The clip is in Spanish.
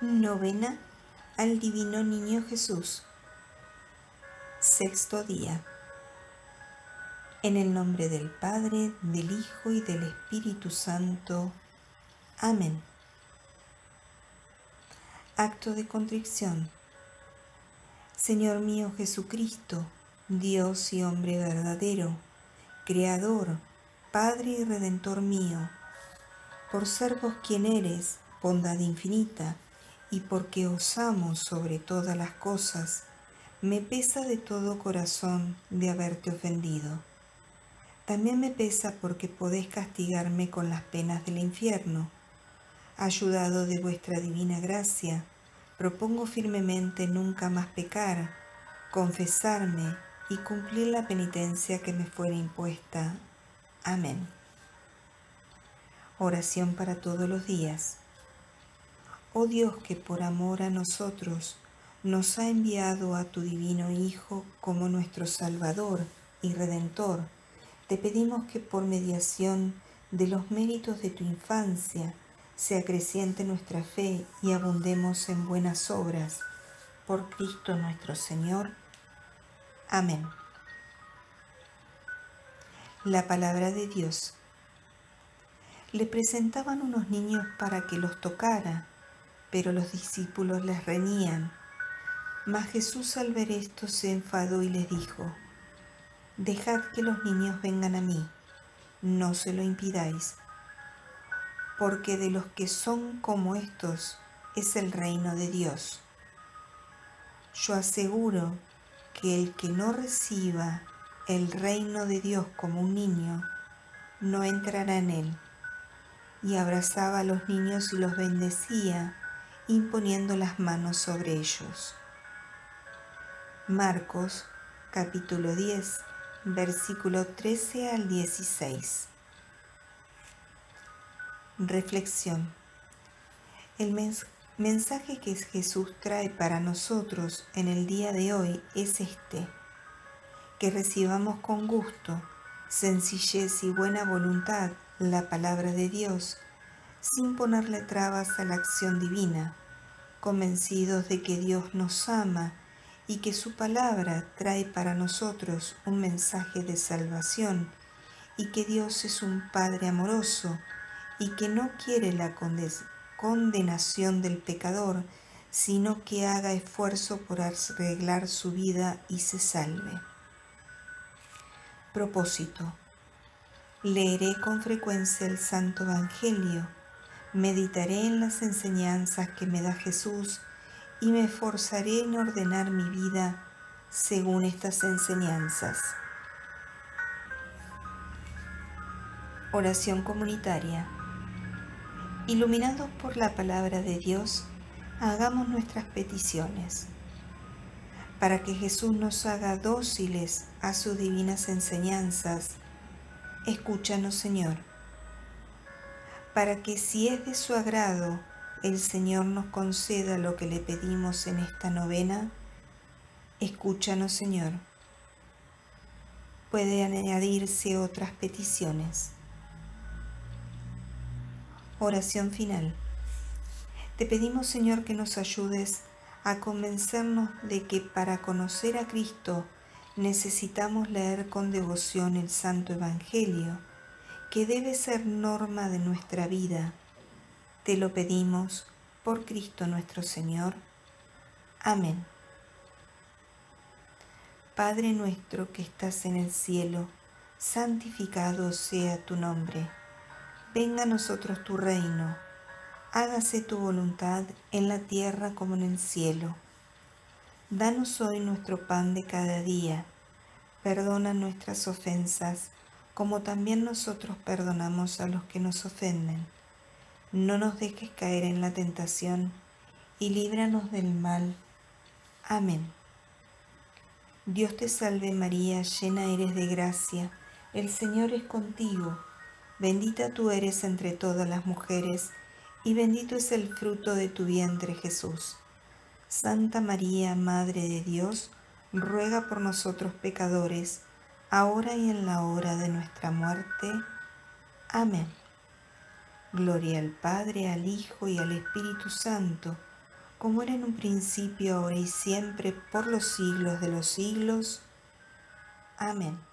Novena al Divino Niño Jesús. Sexto día. En el nombre del Padre, del Hijo y del Espíritu Santo. Amén. Acto de contrición. Señor mío Jesucristo, Dios y hombre verdadero, Creador, Padre y Redentor mío, por ser vos quien eres, bondad infinita, y porque os amo sobre todas las cosas, me pesa de todo corazón de haberte ofendido. También me pesa porque podés castigarme con las penas del infierno. Ayudado de vuestra divina gracia, propongo firmemente nunca más pecar, confesarme y cumplir la penitencia que me fuera impuesta. Amén. Oración para todos los días. Oh Dios, que por amor a nosotros nos ha enviado a tu divino Hijo como nuestro Salvador y Redentor, te pedimos que por mediación de los méritos de tu infancia se acreciente nuestra fe y abundemos en buenas obras. Por Cristo nuestro Señor. Amén. La palabra de Dios. Le presentaban unos niños para que los tocara, pero los discípulos les reñían. Mas Jesús al ver esto se enfadó y les dijo: Dejad que los niños vengan a mí, no se lo impidáis, porque de los que son como estos es el reino de Dios. Yo aseguro que el que no reciba el reino de Dios como un niño, no entrará en él. Y abrazaba a los niños y los bendecía, imponiendo las manos sobre ellos. Marcos, capítulo 10, versículo 13 al 16. Reflexión. El mensaje que Jesús trae para nosotros en el día de hoy es este: que recibamos con gusto, sencillez y buena voluntad la palabra de Dios, sin ponerle trabas a la acción divina, convencidos de que Dios nos ama y que su palabra trae para nosotros un mensaje de salvación, y que Dios es un Padre amoroso y que no quiere la condenación del pecador, sino que haga esfuerzo por arreglar su vida y se salve. Propósito. Leeré con frecuencia el Santo Evangelio, meditaré en las enseñanzas que me da Jesús y me esforzaré en ordenar mi vida según estas enseñanzas. Oración comunitaria. Iluminados por la palabra de Dios, hagamos nuestras peticiones. Para que Jesús nos haga dóciles a sus divinas enseñanzas, escúchanos, Señor. Para que, si es de su agrado, el Señor nos conceda lo que le pedimos en esta novena, escúchanos, Señor. Puede añadirse otras peticiones. Oración final. Te pedimos, Señor, que nos ayudes a convencernos de que para conocer a Cristo necesitamos leer con devoción el Santo Evangelio, que debe ser norma de nuestra vida. Te lo pedimos por Cristo nuestro Señor. Amén. Padre nuestro que estás en el cielo, santificado sea tu nombre. Venga a nosotros tu reino. Hágase tu voluntad en la tierra como en el cielo. Danos hoy nuestro pan de cada día. Perdona nuestras ofensas, como también nosotros perdonamos a los que nos ofenden. No nos dejes caer en la tentación, y líbranos del mal. Amén. Dios te salve María, llena eres de gracia, el Señor es contigo. Bendita tú eres entre todas las mujeres, y bendito es el fruto de tu vientre, Jesús. Santa María, Madre de Dios, ruega por nosotros pecadores, ahora y en la hora de nuestra muerte. Amén. Gloria al Padre, al Hijo y al Espíritu Santo, como era en un principio, ahora y siempre, por los siglos de los siglos. Amén.